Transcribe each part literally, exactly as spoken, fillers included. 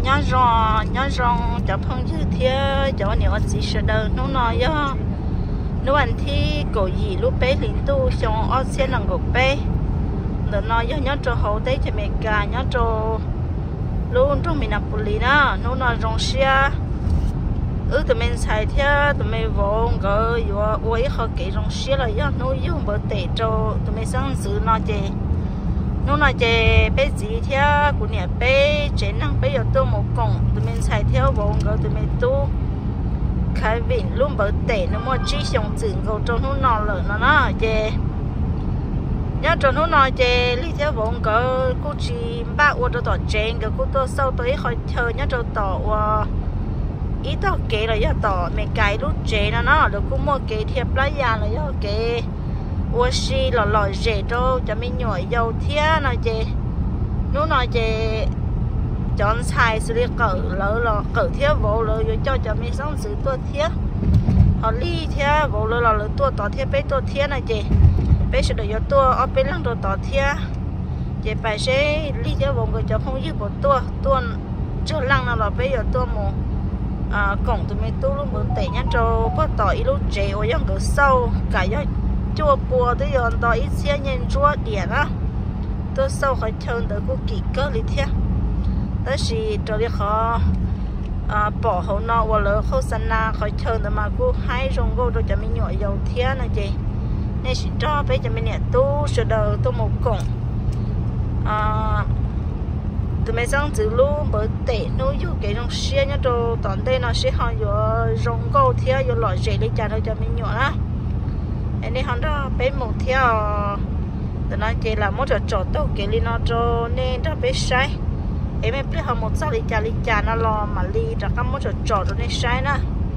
nhớ rồi nhớ rồi cho phong dư thế cho nhiều gì sẽ đâu nó nói á nếu anh thi cổ gì lúc bé liền tu xong ở xe lần gục bé rồi nói nhớ nhớ cho hậu đấy cho mẹ cả nhớ cho luôn trong mình nằm bùi đó nó nói rong xe ừ tụi mình xài theo tụi mình vốn có vừa uống họ kỹ rong xe là do nó dùng bữa tệ cho tụi mình sáng xử nó chè nó nói chè bé gì theo của nhà bé chế năng bé giờ tôi một cổng tụi mình xài theo vốn có tụi mình tu khai vịn luôn bữa tệ nó mua chỉ xong chừng cầu cho nó nọ lợn nó nó chè nhớ cho nó nói chè lý theo vốn có cô chỉ ba uống cho tỏ chén cái cô tôi sau tới khỏi chờ nhớ cho tỏ ý tao kể là do tỏ mẹ cái lúc chế nó nó được cũng mua cái thiệp lá già là do cái uống xì lò lò dễ đâu cho mình nhồi dầu thía nói chè nó nói chè chọn xài xử lý cỡ lỡ lò cỡ thía vô lỡ rồi cho cho mình sống xử tua thía họ ly thía vô lỡ lò lỡ tua tỏ thía bé tua thía này chè bé sẽ được tua ở bên lăng đồ tỏ thía chè phải sẽ ly thía vô người cho không dư bộ tua tua chưa lăng nào là bé giờ tua mù à cổng tụi mình tu luôn bữa tệ nhá cho có tỏi lúc chế ở trong cửa sâu cả do chua bùa tới giờ tỏi ít xe nhân chua điện á tôi sâu khỏi chân tới cô kỹ cơ lý thế tới khi cho đi khó bỏ hậu nọ và lỡ khâu sanh na khỏi chân tới mà cô hai rong cô rồi cho mình nhỏ dầu thế này chị nên chỉ cho bây giờ mình nhẹ tu sửa đầu tu một cổng tụi mình sang từ luôn bởi tệ nó dù cái trong xe nhá đồ tận đây nó sẽ họ vừa rong câu theo vừa loại rễ lấy trả thôi cho mình nhỏ á anh ấy hắn đó bé một theo tụi nó chỉ là một trò trò tao cái li nó cho nên đó bé sai em em biết họ một sao lấy trả lấy trả nó lo mà li ra các một trò trò đó nên sai nè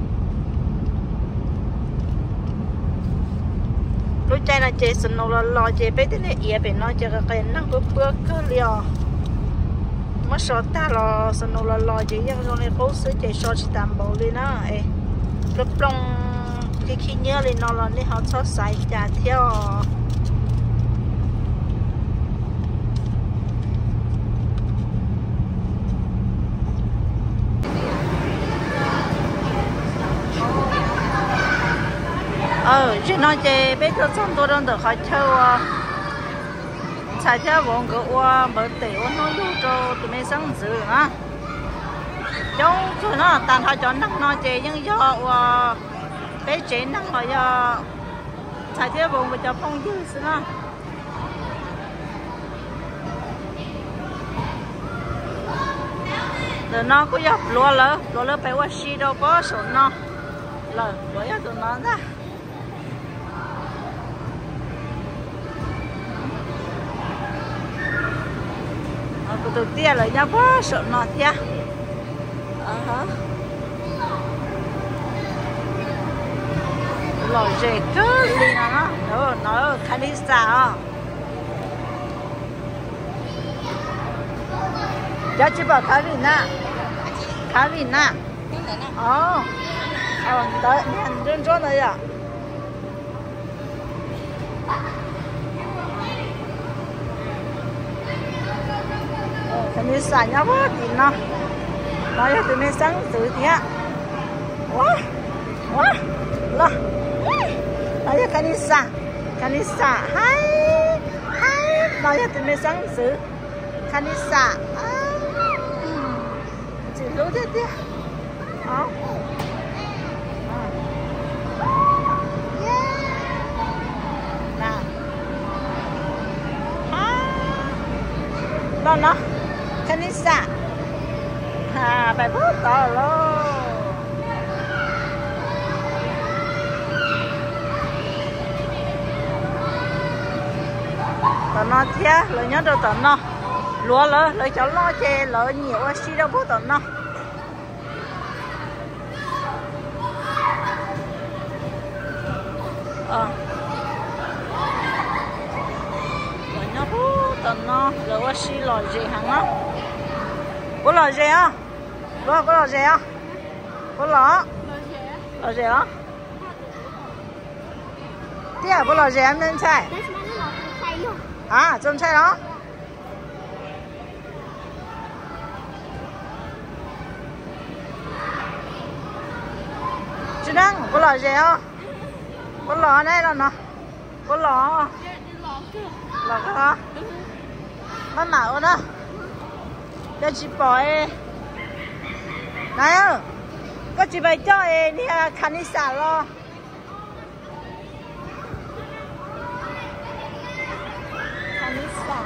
lúc chạy là chạy sân nó lo chạy bé thế này ia bé nó chạy cái năng có bữa cơ liò mất số ta lo sân nó lo lo chỉ yang trong này cố xử chạy số chỉ tạm bộ đi nó ấy lúc long khi khi nhớ lên nó là nên họ cho xài trả theo ờ chứ nói chơi bây giờ xong tôi đang được hỏi chơi xài theo bọn cái qua mở tiểu nó vô cho tụi mình sáng dự á cháu rồi nó tàn họ chọn năng nói chơi nhưng do bé chế năng mà do xài theo bọn cái cho phong dư xí nó rồi nó có dọc lúa lỡ lúa lỡ phải qua xí đâu có số nó lỡ lúa cho tụi nó ra của tụi tia lại nhau quá sợ nó tia ờ hả lò rể cứ đi nó nó nó khai đi sao cho chị bảo khai đi nè khai đi nè ờ ờ tới nè trên chỗ này à mình xài nhau quá thì nó nói cho tụi mình sáng tự thế quá quá lo nói cho Kanisa Kanisa hay hay nói cho tụi mình sáng tự Kanisa chỉรู้thế thế đó đó nó Kanisa à bài bút to luôn tao nó thế lời nhớ đâu tao nó lúa lỡ lời cháu lo chè lỡ nhiều quá xí đâu bút tao nó ờ lời nhớ bút tao nó lỡ quá xí lò gì hả nó có lò gì á có có lò gì á có lò lò gì á tiếc có lò gì em nên chạy à trong chạy đó đang có lò gì không có lò đây là nó có lò lò cái đó nó mạo đó cho chị bỏ ấy này có chị bày cho ấy đi khăn đi xả lo khăn đi xả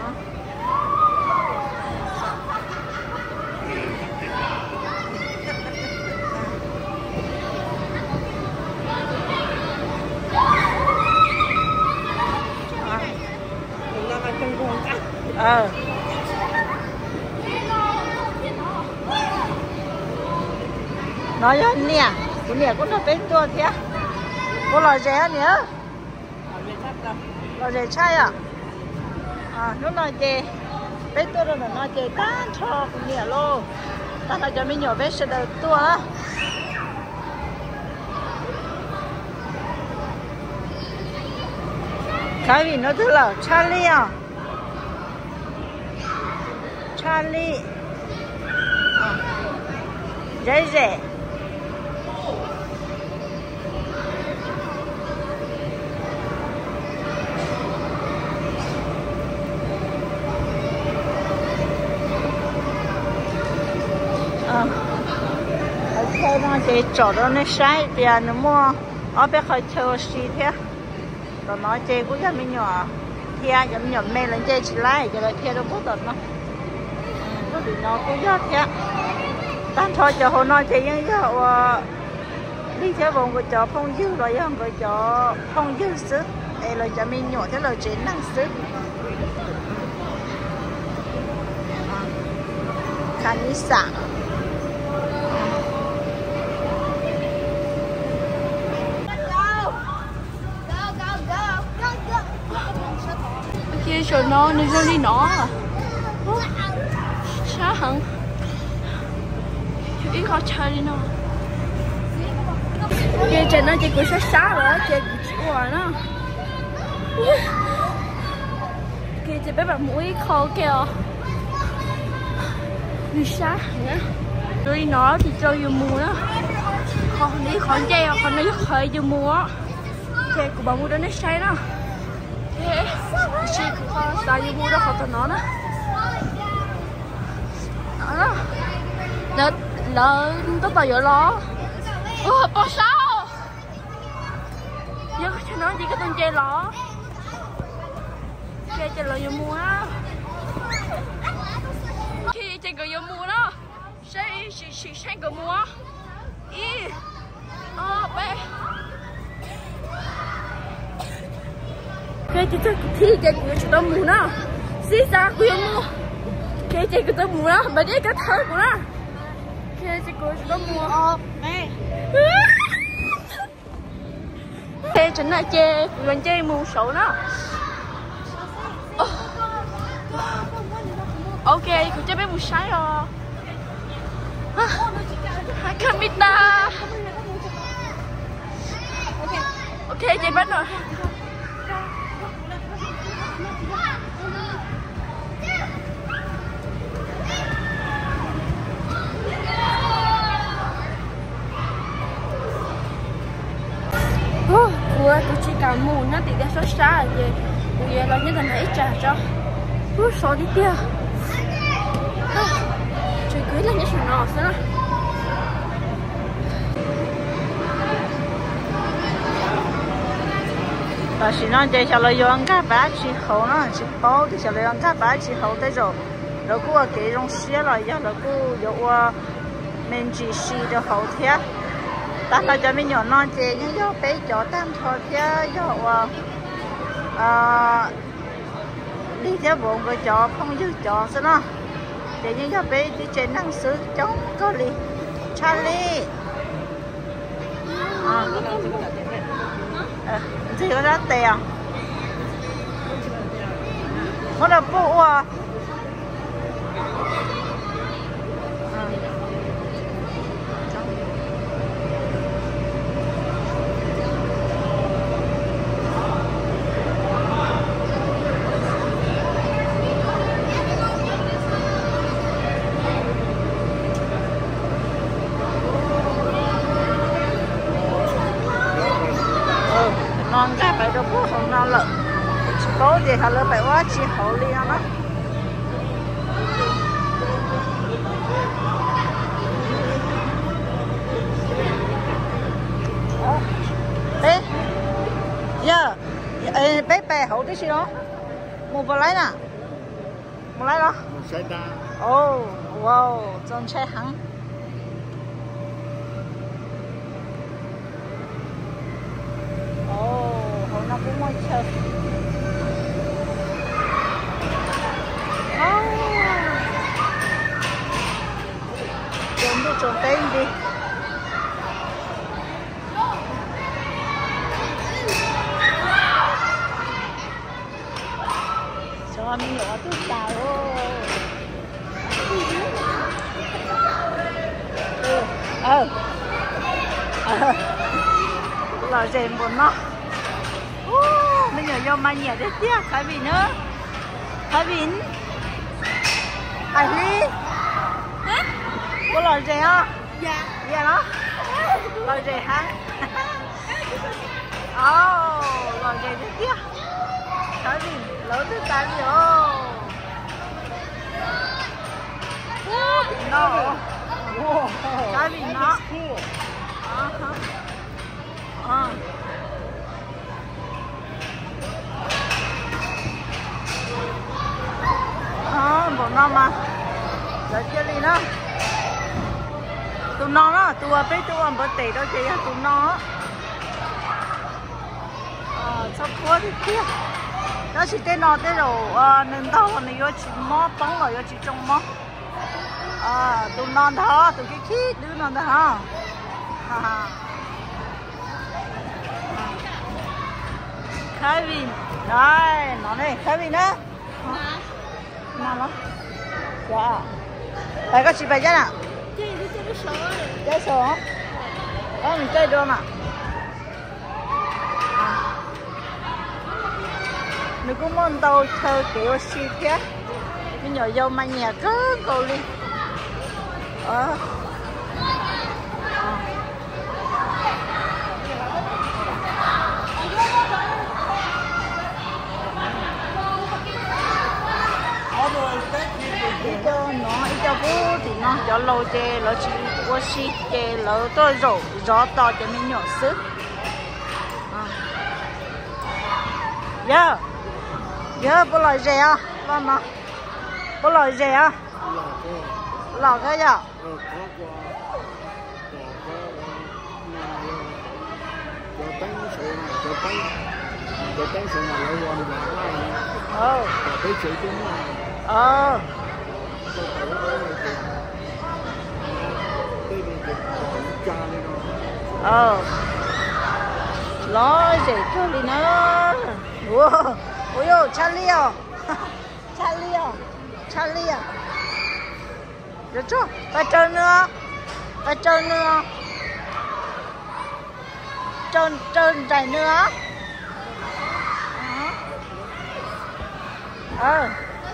ờ nói cho nè cái nè cũng là bên tua thế có lò rẻ nữa lò rẻ chay à à nó nói gì bên tua rồi nó nói gì tan cho cái nè luôn tan là cho mình nhỏ bé sẽ đầu tua á cái gì nó tức là Charlie à Charlie à. Dễ dễ à. Ok nó chỉ chỗ đó nó sai bây giờ nó mua ở bên khỏi theo gì thế rồi nói chơi cũng cho mình nhỏ thia cho mình nhỏ mẹ lên chơi chỉ lại cho lại thia đâu có tận nó có bị nó cũng gió thế tan thôi cho hôm nay chơi những cái đi theo vùng của chó phong dư rồi không của chó phong dư sức đây là cho mình nhỏ thế là chiến năng sức khăn đi sẵn kia cho nó nó đi nó à sao hẳn ít khó chơi đi nó kia trên nó chỉ cũng sát sát rồi kia cũng chịu rồi nó kia chỉ bé bạn mũi khó kìa đi sát nữa đi nó thì chơi vừa mùa đó còn đi khỏi chơi còn đi khỏi vừa mùa kia của bà mua đó nó say đó chị cũng có sao như mua đó họ tao nó đó đó nó nó tôi tao giờ lo ủa bao sao giờ cho nó chỉ có tên chơi lo chơi chơi lo giờ mua á khi chơi cái giờ mua đó sẽ sẽ sẽ sẽ cái mua ý ờ bé cái cái thi cái của chúng ta mua nó xí xa của mua cái cái của tôi mua nó mà cái cái thơ của nó cái cái của chúng ta mua ờ mẹ cái chính là chơi mình chơi mua sổ nó ok của chơi bé mua sái rồi Kamita ok chơi bắt rồi cô chỉ cảm mù nó thì ra số xa rồi bây giờ là như thế này trả cho ủa số đi kia trời cưới là như thế nào nữa và chỉ nói chơi cho lợi dụng các bạn chỉ hậu nó chỉ bao thì cho lợi dụng các bạn chỉ hậu tới rồi rồi cô cái trong xe rồi giờ rồi cô có mình chỉ xì được hậu thế ta nói cho mình nhỏ non chơi những do bé chó tam thôi chứ do à đi theo bộ người chó không dư chó sao nó để những do bé đi chơi năng sứ chống có đi Charlie à gì có ra tiền có là bộ à thì họ lỡ phải quá chỉ hậu liền đó. Ê, giờ, bé bé hậu tí xí đó, một bao lấy nè, một lấy đó. một xe đa. Oh, wow, trong xe hẳn. Oh, hậu nó cũng mới chơi. Oh, trộn đi trộn tên đi. Cho mình nhỏ chút đào ờ ờ là rèn một nó mình nhỏ vô mà nhẹ đấy tiếc cái gì nữa cái gì ai đi có lời rèn không dạ dạ đó lời rèn hả oh lời rèn đấy tiếc cái gì lớn thứ tám gì ô no cái gì nó ờ ờ bộ nó mà lấy chơi đi nó tụi nó đó tụi bé tụi ăn bữa tết đó chị tụi nó ờ sao quá thì tiếc đó chỉ tên nó tên rồi nên đâu mà nó chỉ mò bóng rồi chỉ trông mò à tụi non đó tụi cái khí đứa non đó ha ha Kevin đây nó này Kevin á nào nó dạ đây có chị phải chứ nào chơi đi chơi cái số chơi số đó mình chơi được mà nó cũng muốn đâu chơi kiểu xí kia bây giờ vô mà nhà cứ cầu đi ờ ít cho nó ít cho bố thì nó cho lâu chè nó chỉ có xí chè nó tôi rổ gió to cho mình nhỏ sức giờ giờ bố lời rẻ à con nó bố lời rẻ à lò cái gì ờ ờ ờ lo gì cho đi nữa wow ôi yo Charlie à Charlie à Charlie à được chưa phải chơi nữa phải chơi nữa chơi chơi dài nữa ờ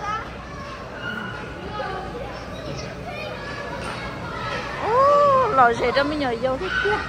ô lòi gì đó mới nhờ vô thế kia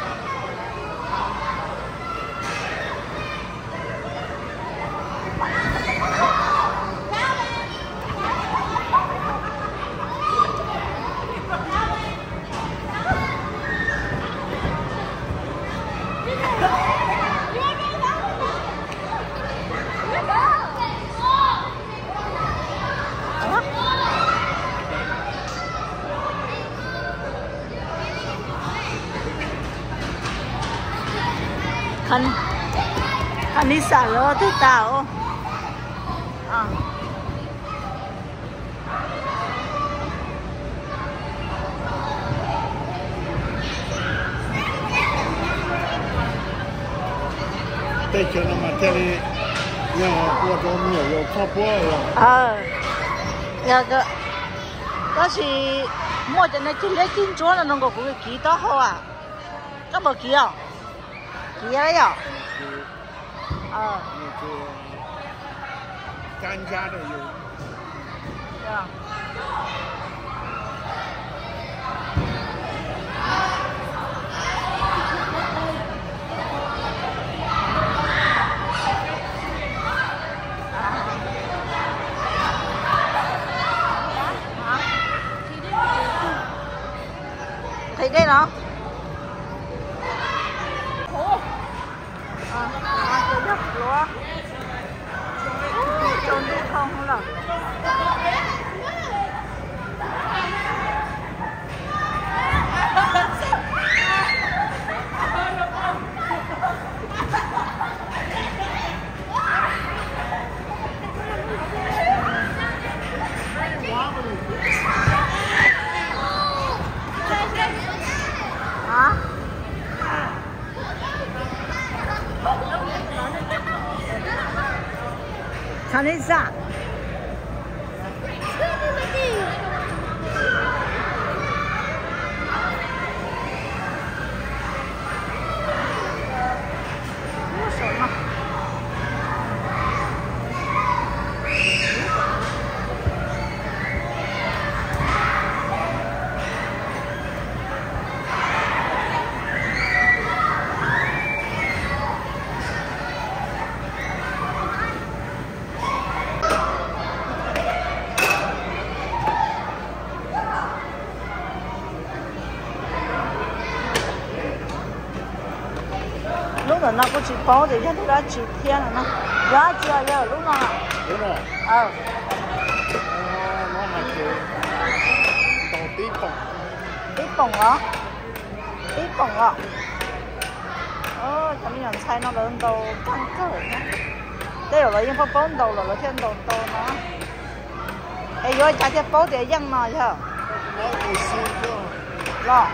khăn khăn đi xả lỡ thế tao à đây cho nó mà thế này nhà của tôi nhiều nhiều kho bố rồi ờ giờ cái đó thì mua cho nên chỉ lấy kim chúa là nó có cái kỹ đó thôi à có bao kỹ à kỹ đấy à ờ 干家的有对啊 thấy đây nó à, à chơi đất lúa trốn đi không không là看那啥，我手嘛。lúc đó nó có chỉ bao thì nó đã chỉ thiên rồi nó giá chưa giờ lúc nào đúng rồi ờ nó là kiểu đầu tí bổng tí bổng đó tí bổng đó ơ cho mình nhận sai nó lớn đầu tăng cỡ nhá đây là những phong bốn đầu là nó thêm đầu đầu nó ấy rồi chả thêm bao để dân mà chứ lo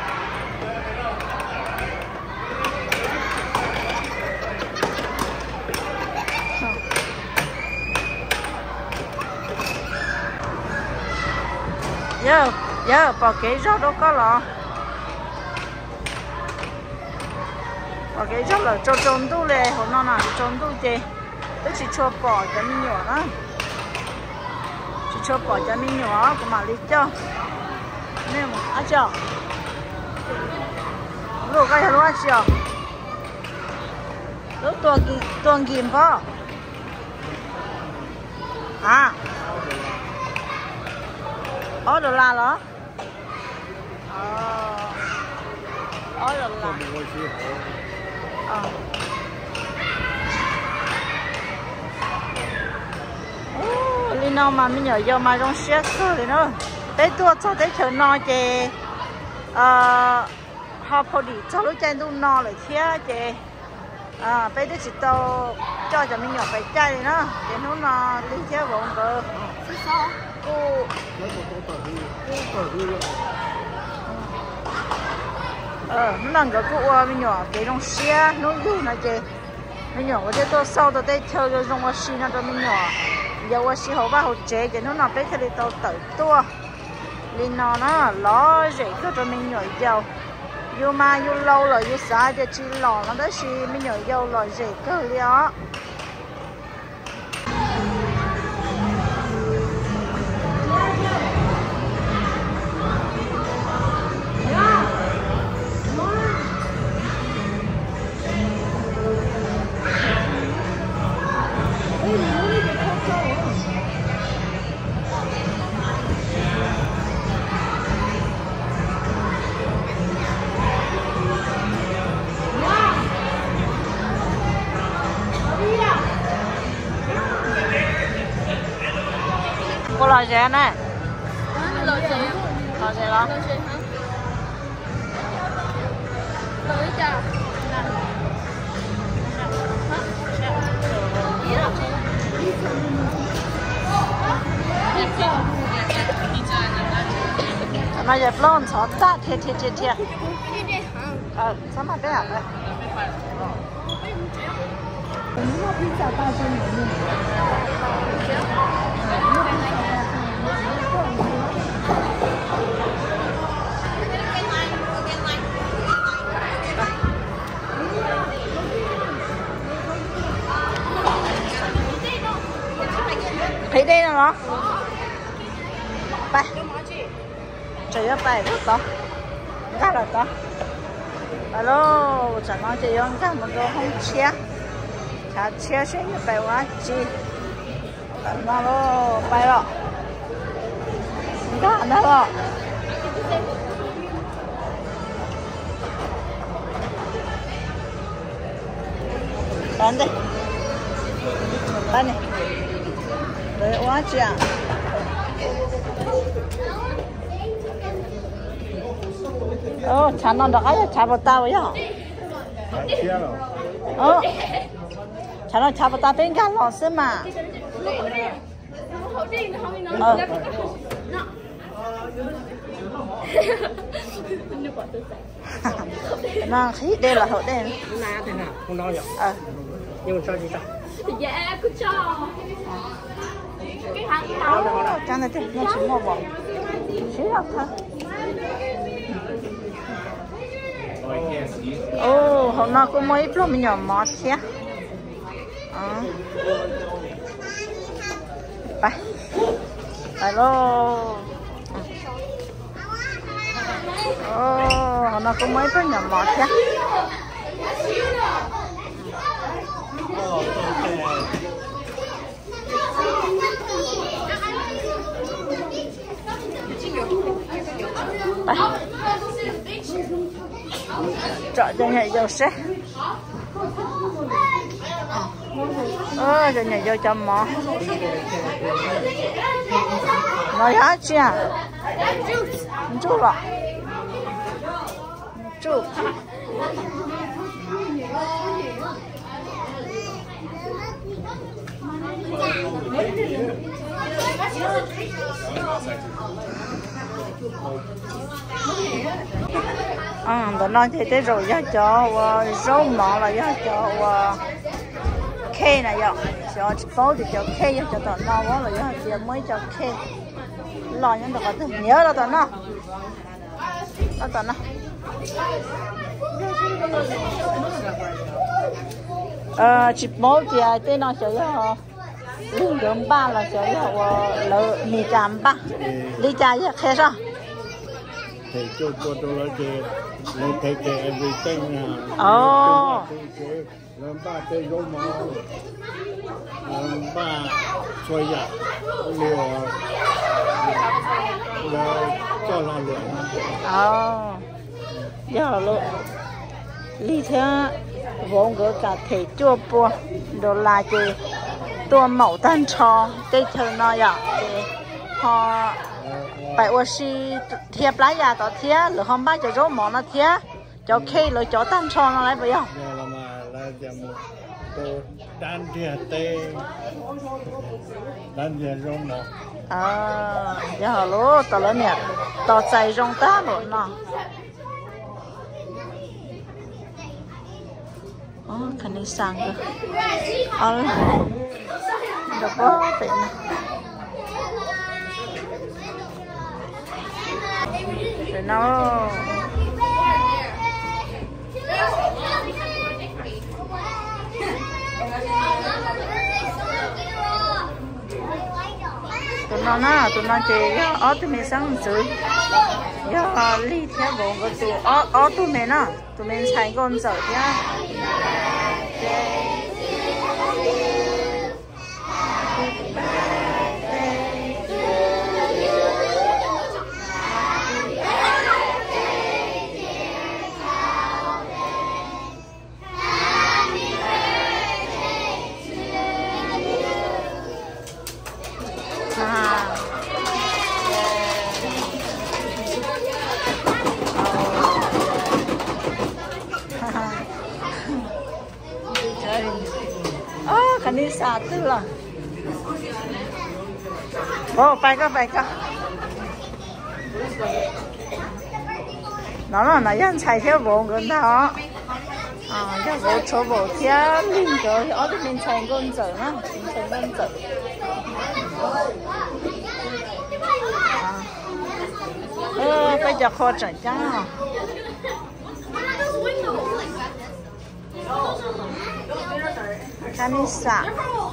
giờ giờ bỏ cái rau đâu có lọ bỏ cái rau là cho trộn tu lệ hôm nay là trộn tu gì tôi chỉ cho bỏ cho mình nhỏ đó chỉ cho bỏ cho mình nhỏ của mà lấy cho nên mà ăn chưa lúc cái lúc ăn chưa lúc tuần gì tuần gì bao à ở đô la đó ở đô la ờ Lino mà mình nhớ giờ mà trong xe cơ thì nó tới tua cho tới chờ no chè ờ họ phô đi cho lúc chơi luôn no lại thế chè à bây giờ chỉ tao cho cho mình nhớ phải chơi thì nó để nó no đi chơi bọn cơ sao cô ờ nó làm cái cô mình nhỏ cái trong xe nó vui nó chơi mình nhỏ cái tôi sau tôi tới chơi cái trong cái xe nó cho mình nhỏ giờ cái xe hậu ba hậu chế cái nó nằm bên cái tàu tự tua lên nó nó ló rễ cái cho mình nhỏ giàu yêu mà yêu lâu rồi yêu xa cho chỉ lò nó đó xí mình nhỏ giàu rồi rễ cái gì đó cô loại gì này? Loại gì? Loại gì đó? Loại gì hả? Loại gì à? nó dẹp lon xót ta thiệt thiệt thiệt thiệt ờ sao mà cái hả đây pizza大众里面thấy đây là nó bay chạy ra bay được đó gắt là đó alo chẳng nói chị ông các một đồ không chia chả chia sẽ như bay quá chi nó lo bay rồi gắt nó rồi bán đây bán này đấy quá chị ạ ô chả nó đói chả bao tao vậy hả ô chả nó chả bao tao bên cả lò xứ mà ờ nó khí đây là hậu đây na thế nào không đau nhỉ ờ nhưng mà cho chị ta dạ cứ cho cái hàng táo cho nên thì nó chỉ mua bỏ xí học thôi ô hôm nay có mấy lúc mình nhỏ mót xé ờไปไปโลโอ้nó có mấy cái nhỏ mọt chứไปchợ cho nhảy vô xe ơ cho nhảy vô cho mỏ nói hả chị à chú rồi chú à tụi nó thì tới rồi giá cho rau mỏ là giá cho kê này giờ cho bố thì cho kê cho tụi nó quá là giá giờ mới cho kê lo những đồ có nhớ là tụi nó đó tụi nó ờ chỉ bố thì tên nó sẽ liên đường ba là sẽ là mì chạm ba đi chả gì khe sao thì cho tôi tôi nói chị lấy thấy cái everything oh làm ba cái gấu máu làm ba xoay dạ liều là cho lo luyện oh giờ luôn lý thế vốn có cả thể chua bùa đồ là gì tua mẫu tan cho cái thường nó vậy họ phải ủa si thiệp lá già tao thiệp rồi hôm ba cho rau mỏ nó thiệp cho kê rồi cho tan cho nó lại vậy không là mà là chậm tôi đan thiệp tê đan thiệp rau mỏ à giờ lố tao lớn nè tao chạy rong ta rồi nó ô khánh đi sang cơ ờ được quá vậy nè rồi nó tụi nó na tụi nó chơi ở tụi mình sáng sớm giờ đi theo bọn cái tụi ở ở tụi mình na tụi mình chạy con dở nhá khánh đi xa tức là ô phải có phải có nó là nó dân chạy theo bộ người ta à cho bộ chỗ bộ theo liên rồi ở đây mình chạy con dở nó mình chạy con dở ơ bây giờ khó chạy cha Kanisa.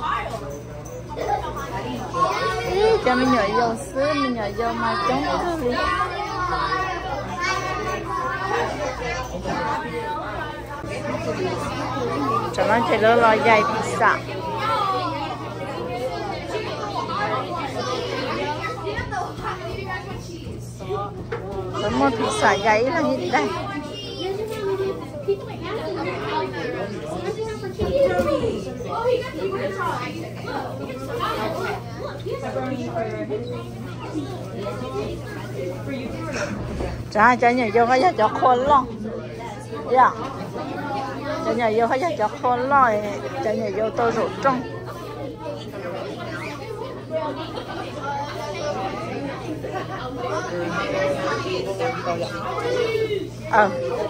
Ý, cho mình nhỏ dầu sữa, mình nhỏ dầu mà chống cứ đi. Cho nó chạy lỡ lo dày pizza. Có một pizza dày là như thế này. Chả cho nhiều vô cái cho khôn lo, dạ, cho nhiều vô cái cho khôn lo, cho nhiều vô tôi rủ trong. Ờ,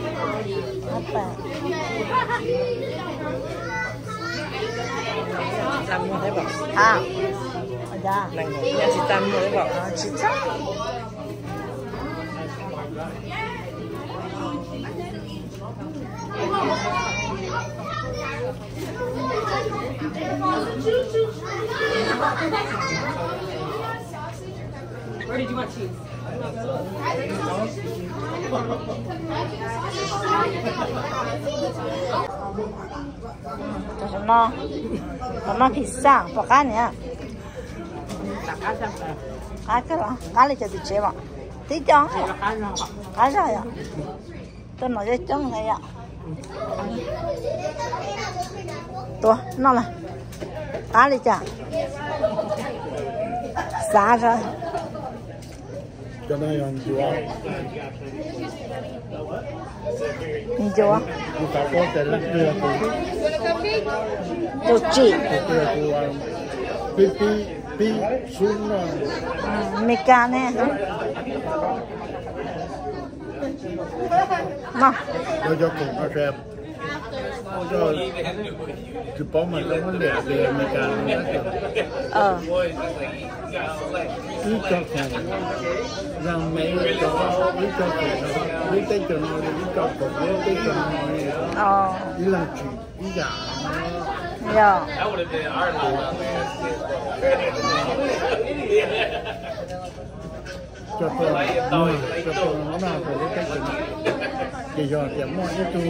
Tam mua thấy bảo. à, dạ, Này nhà chị Tam mua thấy bảo. à, chính xác. Where did you want cheese? Cho nó, cho nó pizza, bỏ cá nữa. Cá sao? Cá cái đó, cá này cho tôi chế mà. Tí chón. Cá nào? Cá rồi à? Tôi nói cho chón này ạ. Tôi, nó là cá này chả. Giá rồi. Cho nên ăn chúa. Nhìn chúa. Chúng ta có thể lắc đưa từ Tôi chỉ. từ từ ăn. Pi pi pi xuống là Mì cá này. Mà. nó cho cùng nó xem. Cho chụp bóng mà nó lẻ để mình càng Ờ. cứ cho khổ rằng mấy cho cứ cho khổ cứ tay cho nó cứ cho khổ cứ tay cho nó Ờ. ý là chỉ ý giả Dạ. cho tôi nuôi cho tôi nó nào phải cái cách chừng chỉ giờ chỉ mua cái tu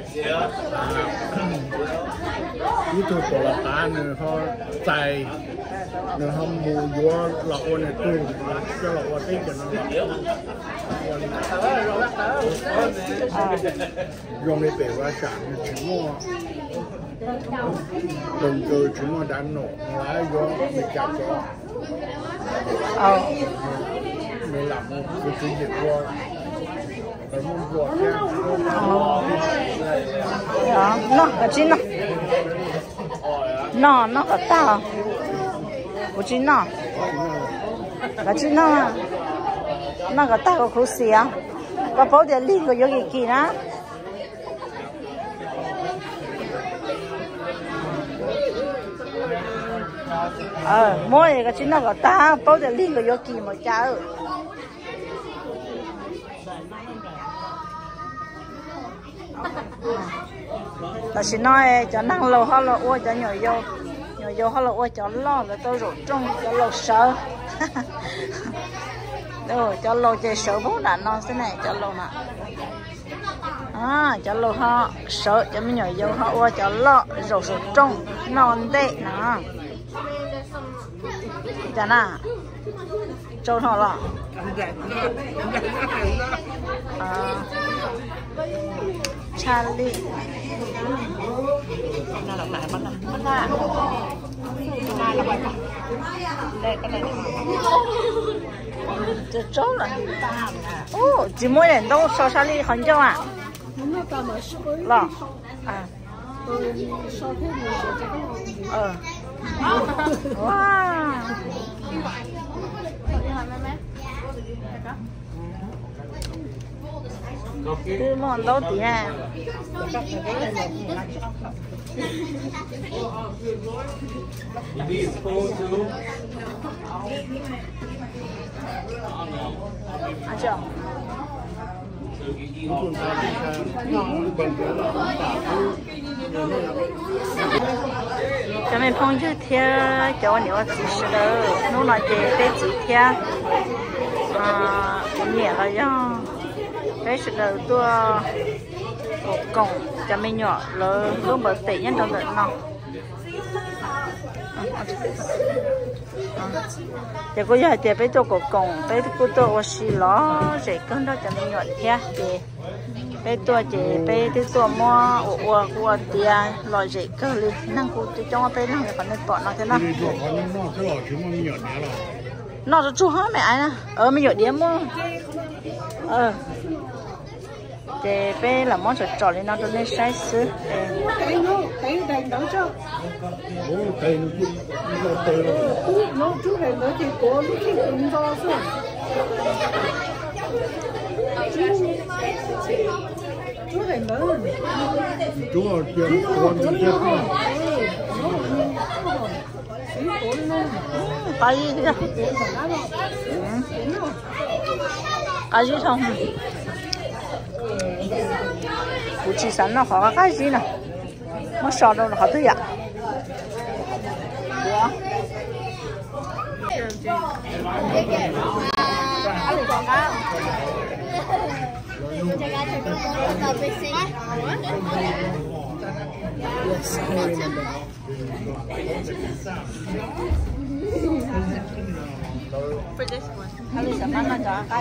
cái tu của là ta nữa họ tài nữa họ mua vô lọ này tu cho lọ cái chừng nó dùng để bể qua sản chỉ mua đồng thời chỉ mua đàn nổ lái vô để chặt cho Ờ. để làm một cái chuyện gì qua phải muốn qua cái Dạ. Nó, cái chín nó. Nó, nó có tao. Cái chín nó. Cái chín nó. Nó có tao có khúc xì á. Có bố để liên của yogi kỳ á. Ờ, mỗi cái chín nó có tao, bố để liên của yogi mà cháu. Là xin nói cho năng lâu họ là ua cho nhỏ vô nhỏ vô họ là ua cho lo là tôi rủ trong cho lâu sợ rồi cho lâu chơi sợ bố đã non thế này cho lâu mà à cho lâu họ sợ cho mấy nhỏ vô họ ua cho lo rủ rủ trong non đấy nè chả nà trâu họ là à Charlie Nó là lại bắt bắt à đây cái này这周了哦几毛人都烧沙粒很久啊了啊呃哇cứ món đâu tí nè à chưa cho mình phong chữ theo cho nhiều chỉ sự đâu nó là chỉ để chỉ theo à nhiều là do cái sự đầu tôi một cổng cho mình nhỏ lớn cứ bởi tỷ nhân trong đợt nào thì cô giờ thì bây giờ cô cùng bây cô tôi ở xí ló rồi con đó cho mình nhọn thế thì bây tôi chỉ bây tôi tôi mua ở ở của tiền loại gì cơ li năng cô tôi cho bây năng còn nên bỏ nó thế nào nó cho chú hết mẹ ai nè ờ mình nhọn điểm mua ờ thì bây là món sợi tròn lên nó cho nên sai sứ Cái nó, cái này đỡ cho. Ủa, cái nó tê rồi. Nó chú này nó chỉ có lúc khi cũng do rồi. Chú này lớn. Chú ở tiền con đi chết mà. cái gì thế cái gì không cụ chỉ sẵn nó khó cái gì nè nó sợ đâu là khó thứ vậy Yes, I remember. For this one. Kali sama na ka kai.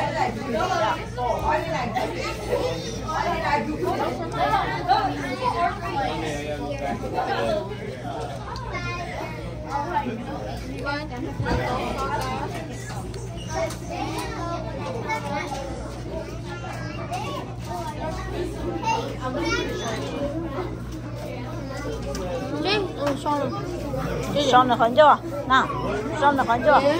Đi, ừ, xong rồi. Xong rồi không chưa? Nào, xong rồi không chưa?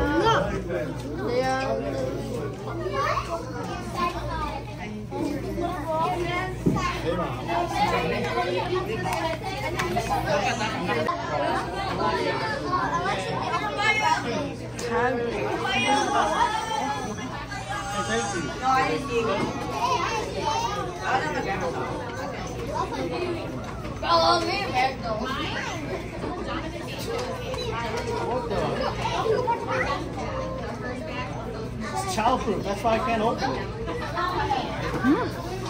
It's childproof, that's why I can't open it. Mm.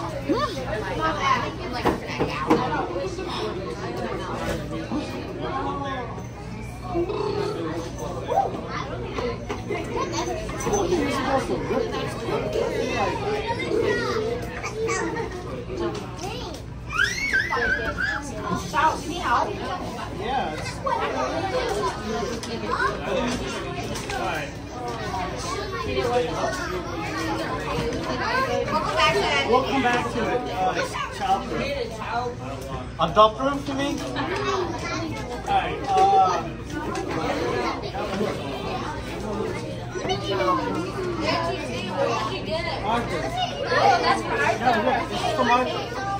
Yeah. Alright. We'll come back to it. Uh, it's childproof. Adult-proof, you mean? Alright. Uh, Arthur. Oh, that's for Arthur. No, yeah, this is from Arthur.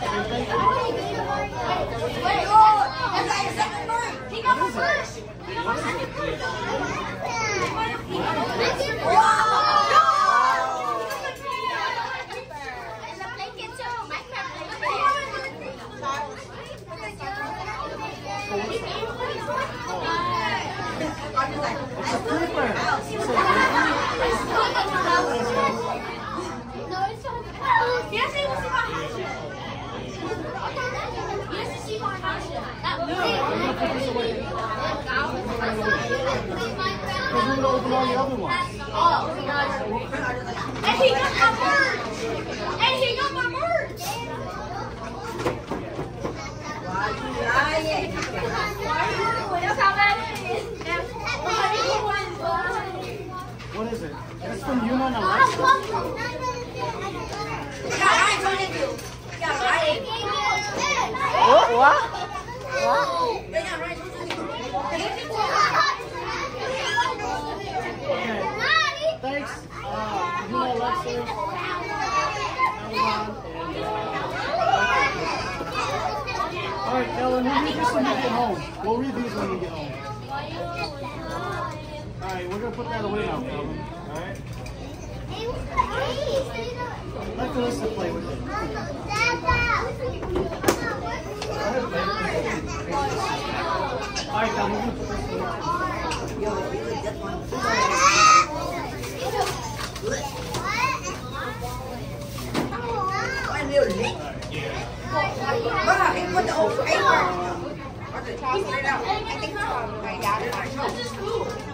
Wait, oh, that's my second bird. He got my first. He got my second bird. Wow. And the blanket too. Minecraft Open all the other ones. And he got my bird. And he got my bird. What is it? That's from Yuma and Alexa. Ủa, ủa? Ủa? Thanks. Uh, Yuma, Alexa, Amazon, and uh, all right, Ellen, we'll read this when you get home. We'll read these when you get home. All right, we're gonna put that away now, Ellen. All right. Let Melissa play with it. All right, Ellen, we're gonna put this I think it's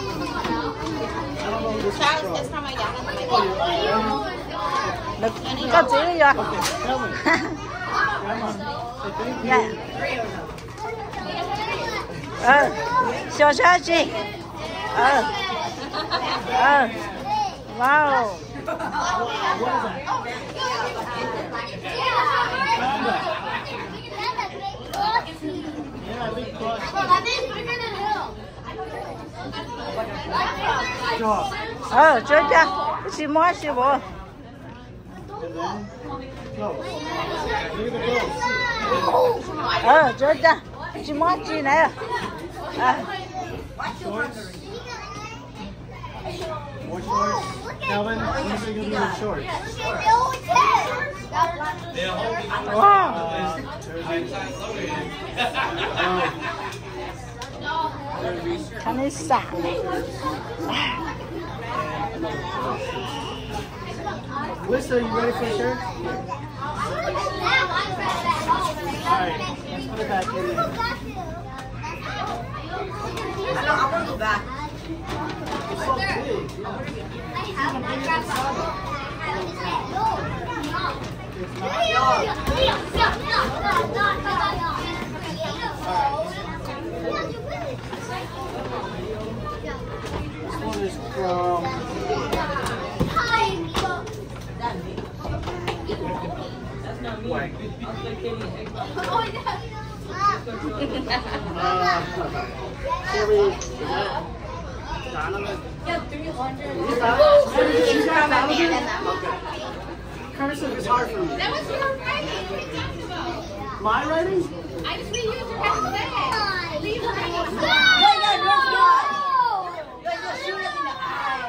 Được, có chữ rồi. Dạ. Ờ, cho cho chị. Ờ. Ờ. Wow. Ờ, cho cho. Chị mua chị mua. Ờ, cho cho. Chị mua chị này. À. What shorts? Calvin, you say you need shorts. Wow. Can I stop? Lisa, you ready for a shirt? Alright, let's put it back in. I know, I want to go back. It's so big. This one is from White. Uh, Cherry. Cursive is hard for me. That was your writing. What are you talking about? My writing? I just read you your calculator. Leave the writing. Yeah, yeah, no, no. Yeah, yeah, shoot it in the eye.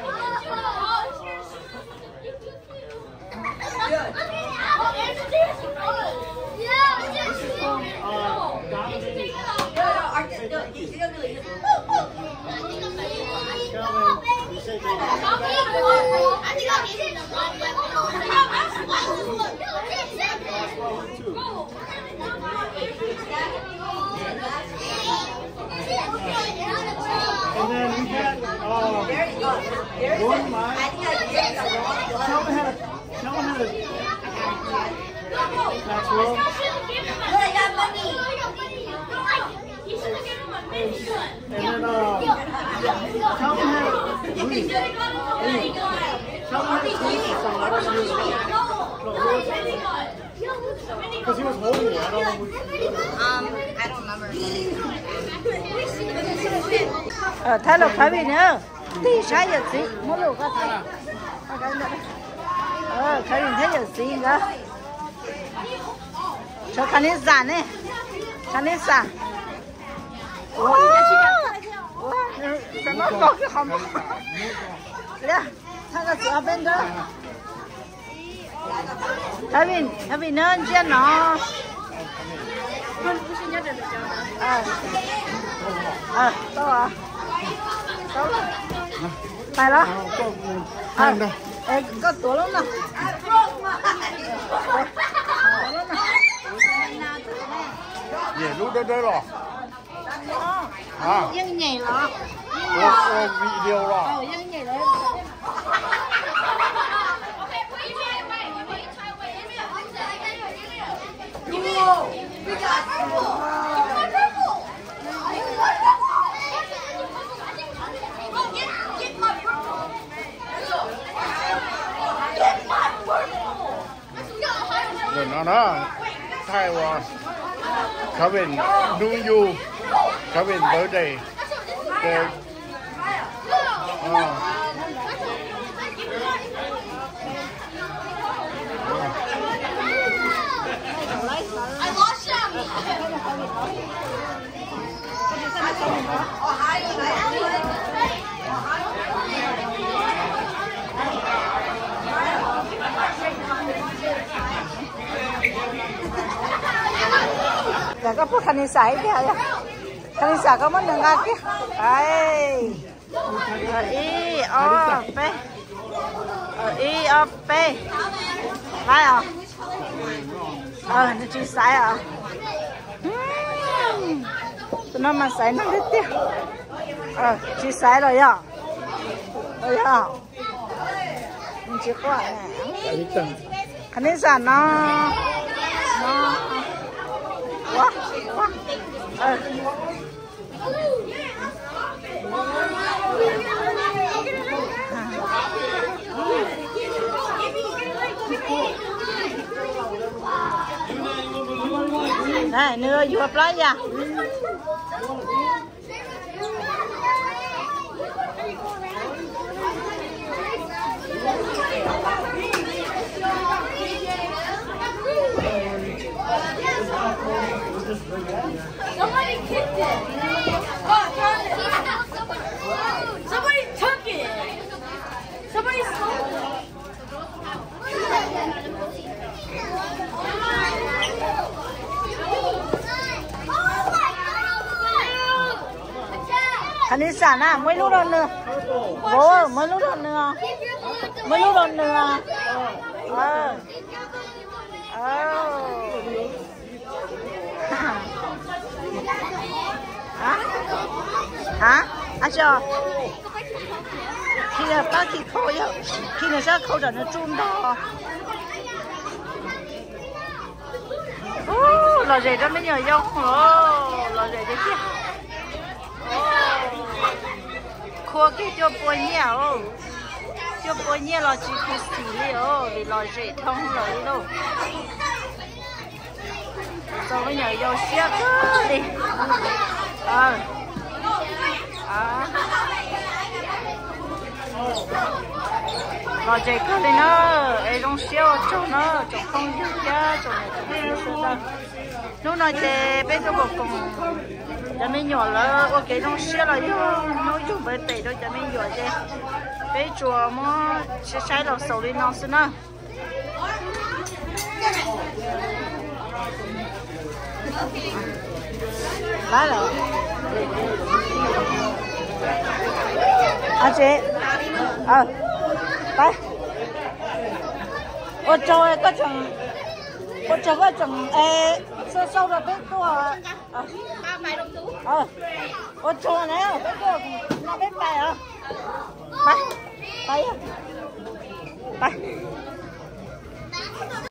And then we had uh, one mile. Calvin had a, Calvin had a Maxwell. And then uh, Calvin had Lee. Calvin had a twist or something. I don't know. Because he was holding it. I don't know. Um, I don't remember. Ờ, thay lục phải vì nữa. Tí sai giờ xí, mỗi lục có thay. Ờ, thay vì thay giờ xí nữa. Cho khán đến giả nè. Khán đến giả. Wow. Wow. Sao nó có cái hòm. Nè, thay cái sữa bên đó. Thái Bình, Thái Bình nên trên nó. Ờ. Ờ, đâu à? Đâu rồi? Phải đó. Ờ. Ê, có tuổi lắm nè. Về lúc đó đó rồi. À. Dân nhảy lọ. Ô, video rồi. Ờ, dân nhảy lên. Whoa! We got purple! You want purple? You want purple? Oh, get, get my purple! Get my purple! Rồi nó đó. Taiwan. Kevin, do you? Kevin birthday. The, uh, I lost him! Dạ có phút khăn sải kìa. Khăn sải có mất đường ra kìa. Đây. Ở y o p. Ở y o p. Lại à? Ờ, nó chỉ sải à? Tụi nó mà sải nó đứt tiêu. ờ chị sai rồi à rồi à mình chỉ có này tại vì tầng khánh đến sản nó nó quá quá ờ này nữa vừa play à Somebody kicked it. Oh, somebody took it. Somebody stole it. khánh đi sản à mấy lúc đâu nữa bố ơi mấy lúc đâu nữa mấy lúc đâu nữa ờ ờ hả hả à cho khi là bác khi khô nhá khi là sao khô rồi nó chun đó ô lò rể đó mới nhờ dông ô lò rể đấy kia khô cái cho bôi nhiều cho bôi nhiều là chỉ cứ xí ô vì lò rể thông rồi đâu rồi bây giờ vô xe cứ đi ờ à lò rể cứ đi nó ấy trong xe chỗ nó chỗ không dư giá chỗ này chỗ này chỗ lúc này thì bây giờ một cùng cho mình nhỏ là ok trong xe là nó dùng bởi tệ thôi cho mình nhỏ chứ bây giờ mà sẽ sai đầu sầu đi nó xin nữa来了，阿姐，啊，来，我做嘅嗰種，我做嗰種誒，收收到邊個啊？啊，啊，我做你啊，邊個拿邊擺啊？擺，擺啊，擺。